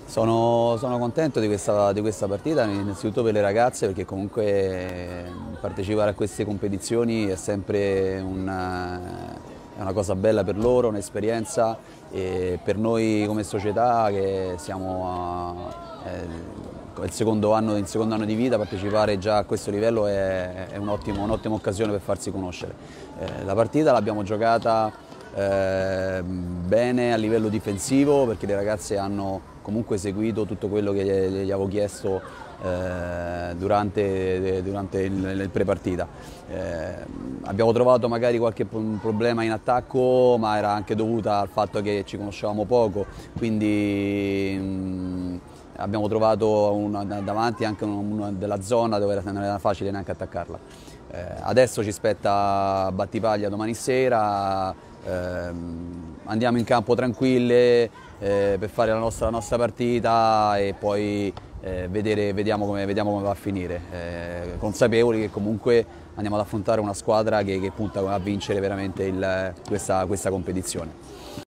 Sono contento di questa partita, innanzitutto per le ragazze, perché comunque partecipare a queste competizioni è sempre è una cosa bella per loro, un'esperienza, e per noi come società che siamo il secondo anno di vita, partecipare già a questo livello è un'ottima occasione per farsi conoscere. La partita l'abbiamo giocata bene a livello difensivo, perché le ragazze hanno comunque seguito tutto quello che gli avevo chiesto durante il pre-partita. Abbiamo trovato magari qualche problema in attacco, ma era anche dovuta al fatto che ci conoscevamo poco, quindi abbiamo trovato davanti anche una della zona dove non era facile neanche attaccarla. Adesso ci aspetta Battipaglia domani sera, andiamo in campo tranquille per fare la nostra partita e poi vediamo come va a finire, consapevoli che comunque andiamo ad affrontare una squadra che punta a vincere veramente questa competizione.